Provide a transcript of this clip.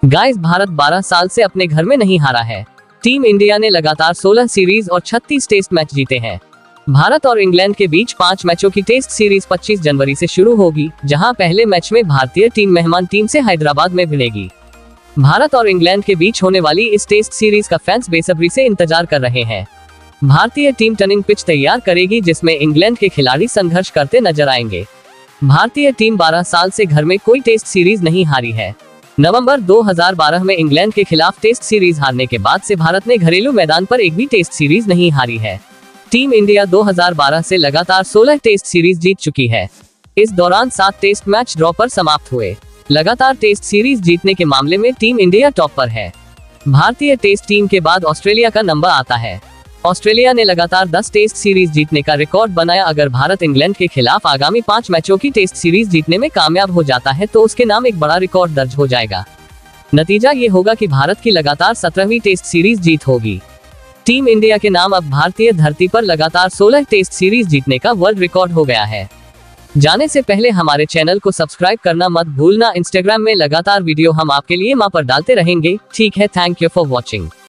Guys, Bharat 12 साल से अपने घर में नहीं हारा है। टीम इंडिया ने लगातार 16 सीरीज और 36 टेस्ट मैच जीते हैं। भारत और इंग्लैंड के बीच 5 मैचों की टेस्ट सीरीज 25 जनवरी से शुरू होगी, जहां पहले मैच में भारतीय टीम मेहमान टीम से हैदराबाद में भिड़ेगी। भारत और इंग्लैंड के बीच होने वाली इस टेस्ट सीरीज का फैंस बेसब्री से इंतजार कर रहे हैं। भारतीय टीम टर्निंग पिच तैयार करेगी, जिसमें इंग्लैंड के खिलाड़ी संघर्ष करते नजर आएंगे। भारतीय टीम 12 साल से घर में कोई टेस्ट सीरीज नहीं हारी है। नवंबर 2012 में इंग्लैंड के खिलाफ टेस्ट सीरीज हारने के बाद से भारत ने घरेलू मैदान पर एक भी टेस्ट सीरीज नहीं हारी है। टीम इंडिया 2012 से लगातार 16 टेस्ट सीरीज जीत चुकी है। इस दौरान 7 टेस्ट मैच ड्रॉ पर समाप्त हुए। लगातार टेस्ट सीरीज जीतने के मामले में टीम इंडिया टॉप पर है। भारतीय टेस्ट टीम के बाद ऑस्ट्रेलिया का नंबर आता है। ऑस्ट्रेलिया ने लगातार 10 टेस्ट सीरीज जीतने का रिकॉर्ड बनाया। अगर भारत इंग्लैंड के खिलाफ आगामी 5 मैचों की टेस्ट सीरीज जीतने में कामयाब हो जाता है तो उसके नाम एक बड़ा रिकॉर्ड दर्ज हो जाएगा। नतीजा ये होगा कि भारत की लगातार 17वीं टेस्ट सीरीज जीत होगी। टीम इंडिया के नाम अब भारतीय धरती पर लगातार 16 टेस्ट सीरीज जीतने का वर्ल्ड रिकॉर्ड हो गया है। जाने से पहले हमारे चैनल को सब्सक्राइब करना मत भूलना। इंस्टाग्राम में लगातार वीडियो हम आपके लिए वहां पर डालते रहेंगे। ठीक है, थैंक यू फॉर वॉचिंग।